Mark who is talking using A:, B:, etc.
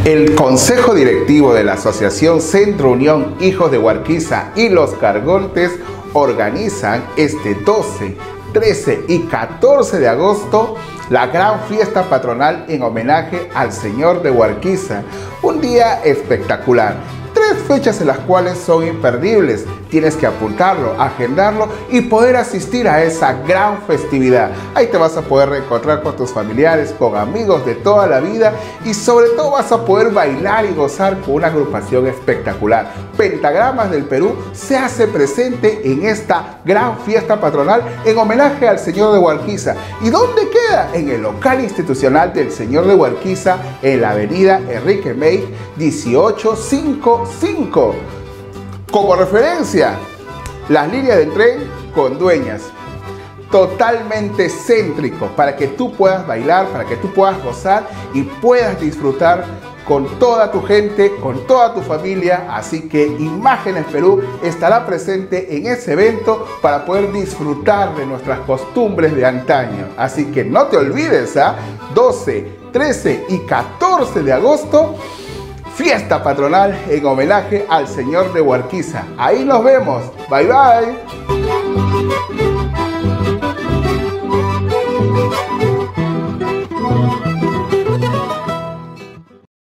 A: El Consejo Directivo de la Asociación Centro Unión Hijos de Huarquiza y Los Cargontes organizan este 12, 13 y 14 de agosto la gran fiesta patronal en homenaje al Señor de Huarquiza. Un día espectacular. 3 fechas en las cuales son imperdibles. Tienes que apuntarlo, agendarlo y poder asistir a esa gran festividad. Ahí te vas a poder reencontrar con tus familiares, con amigos de toda la vida y sobre todo vas a poder bailar y gozar con una agrupación espectacular. Pentagramas del Perú se hace presente en esta gran fiesta patronal en homenaje al Señor de Huarquiza. ¿Y dónde queda? En el local institucional del Señor de Huarquiza en la avenida Enrique May 1855. Como referencia, las líneas del tren con dueñas. Totalmente céntrico para que tú puedas bailar, para que tú puedas gozar y puedas disfrutar con toda tu gente, con toda tu familia. Así que Imágenes Perú estará presente en ese evento para poder disfrutar de nuestras costumbres de antaño. Así que no te olvides, 12, 13 y 14 de agosto, fiesta patronal en homenaje al Señor de Huarquiza. Ahí nos vemos. Bye bye.